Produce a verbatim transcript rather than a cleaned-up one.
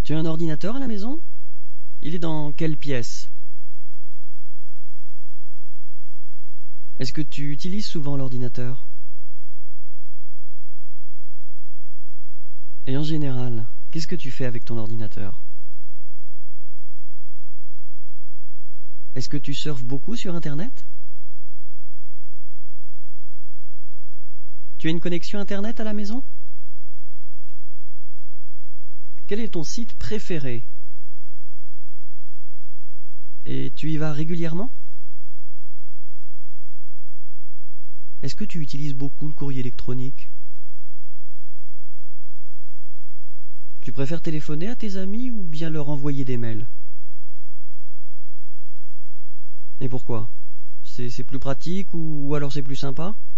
Tu as un ordinateur à la maison? Il est dans quelle pièce? Est-ce que tu utilises souvent l'ordinateur? Et en général, qu'est-ce que tu fais avec ton ordinateur? Est-ce que tu surfes beaucoup sur Internet? Tu as une connexion Internet à la maison? Quel est ton site préféré? Et tu y vas régulièrement? Est-ce que tu utilises beaucoup le courrier électronique? Tu préfères téléphoner à tes amis ou bien leur envoyer des mails? Et pourquoi? C'est c'est plus pratique ou, ou alors c'est plus sympa?